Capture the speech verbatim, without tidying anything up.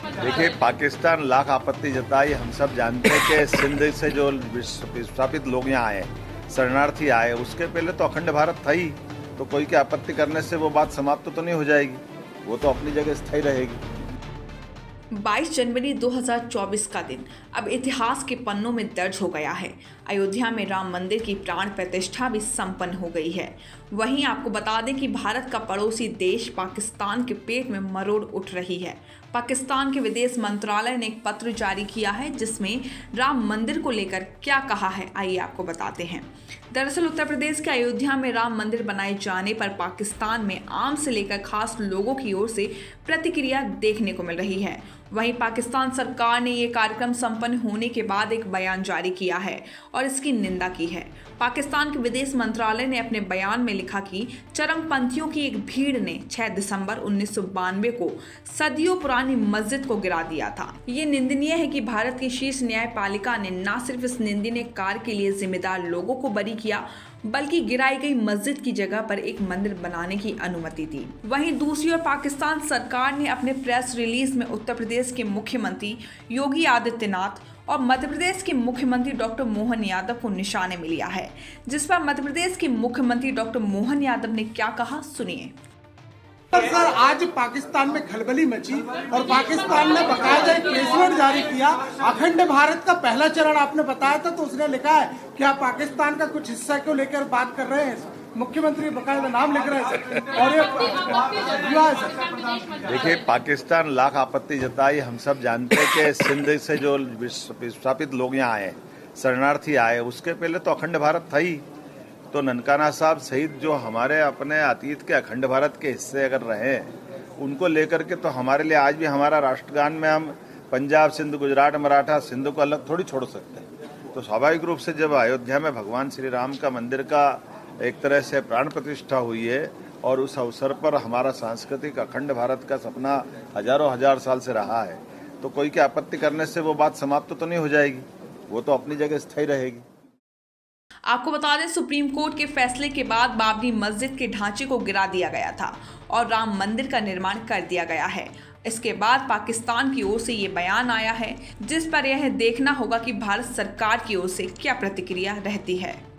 देखिए, पाकिस्तान लाख आपत्ति जताई। हम सब जानते हैं कि सिंध से जो विस्थापित लोग यहाँ आए, शरणार्थी आए, उसके पहले तो अखंड भारत था ही। तो कोई की आपत्ति करने से वो बात समाप्त तो, तो नहीं हो जाएगी, वो तो अपनी जगह स्थायी रहेगी। बाईस जनवरी दो हज़ार चौबीस का दिन अब इतिहास के पन्नों में दर्ज हो गया है। अयोध्या में राम मंदिर की प्राण प्रतिष्ठा भी संपन्न हो गई है। वहीं आपको बता दें कि भारत का पड़ोसी देश पाकिस्तान के पेट में मरोड़ उठ रही है। पाकिस्तान के विदेश मंत्रालय ने एक पत्र जारी किया है जिसमें राम मंदिर को लेकर क्या कहा है, आइए आपको बताते हैं। दरअसल उत्तर प्रदेश के अयोध्या में राम मंदिर बनाए जाने पर पाकिस्तान में आम से लेकर खास लोगों की ओर से प्रतिक्रिया देखने को मिल रही है। वहीं पाकिस्तान सरकार ने ये कार्यक्रम संपन्न होने के बाद एक बयान जारी किया है और इसकी निंदा की है। पाकिस्तान के विदेश मंत्रालय ने अपने बयान में लिखा कि चरमपंथियों की एक भीड़ ने छह दिसंबर उन्नीस सौ बानवे को सदियों पुरानी मस्जिद को गिरा दिया था। ये निंदनीय है कि भारत की शीर्ष न्यायपालिका ने न सिर्फ इस निंदनीय कार्य के लिए जिम्मेदार लोगों को बरी किया, बल्कि गिराई गई मस्जिद की जगह पर एक मंदिर बनाने की अनुमति दी। वहीं दूसरी ओर पाकिस्तान सरकार ने अपने प्रेस रिलीज में उत्तर प्रदेश के मुख्यमंत्री योगी आदित्यनाथ और मध्य प्रदेश के मुख्यमंत्री डॉक्टर मोहन यादव को निशाने में लिया है, जिस पर मध्य प्रदेश के मुख्यमंत्री डॉक्टर मोहन यादव ने क्या कहा, सुनिए। सर, आज पाकिस्तान में खलबली मची और पाकिस्तान ने बकायदा एक प्रेस नोट जारी किया। अखंड भारत का पहला चरण आपने बताया था, तो उसने लिखा है कि आप पाकिस्तान का कुछ हिस्सा को लेकर बात कर रहे हैं। मुख्यमंत्री बकायदा नाम लिख रहे हैं और ये हुआ है सर। देखिए, पाकिस्तान लाख आपत्ति जताई। हम सब जानते हैं कि सिंध से जो विस्थापित लोग यहाँ आए, शरणार्थी आए, उसके पहले तो अखंड भारत था ही। तो ननकाना साहब सहित जो हमारे अपने अतीत के अखंड भारत के हिस्से अगर रहे, उनको लेकर के तो हमारे लिए आज भी हमारा राष्ट्रगान में हम पंजाब, सिंध, गुजरात, मराठा, सिंध को अलग थोड़ी छोड़ सकते हैं। तो स्वाभाविक रूप से जब अयोध्या में भगवान श्री राम का मंदिर का एक तरह से प्राण प्रतिष्ठा हुई है और उस अवसर पर हमारा सांस्कृतिक अखंड भारत का सपना हजारों हजार साल से रहा है, तो कोई की आपत्ति करने से वो बात समाप्त तो, तो नहीं हो जाएगी, वो तो अपनी जगह स्थायी रहेगी। आपको बता दें, सुप्रीम कोर्ट के फैसले के बाद बाबरी मस्जिद के ढांचे को गिरा दिया गया था और राम मंदिर का निर्माण कर दिया गया है। इसके बाद पाकिस्तान की ओर से ये बयान आया है, जिस पर यह देखना होगा कि भारत सरकार की ओर से क्या प्रतिक्रिया रहती है।